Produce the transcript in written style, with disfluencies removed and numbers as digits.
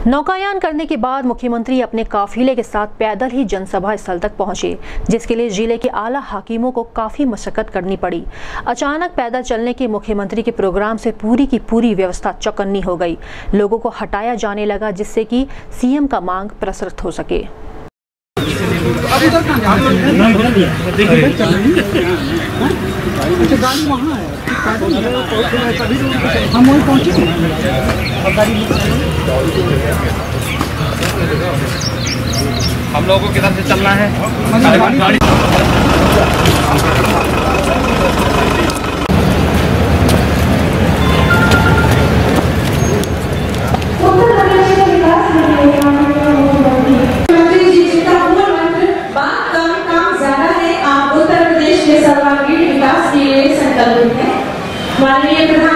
नौकायान करने के बाद मुख्यमंत्री अपने काफिले के साथ पैदल ही जनसभा स्थल तक पहुंचे, जिसके लिए जिले के आला हाकिमों को काफी मशक्कत करनी पड़ी। अचानक पैदल चलने के मुख्यमंत्री के प्रोग्राम से पूरी की पूरी व्यवस्था चौकन्नी हो गई। लोगों को हटाया जाने लगा, जिससे कि सीएम का मांग प्रसरित हो सके। हम वहीं पहुंचे। हम लोगों को किधर से चलना है? सर्वांगीण विकास के लिए संकल्पित है। माननीय प्रधान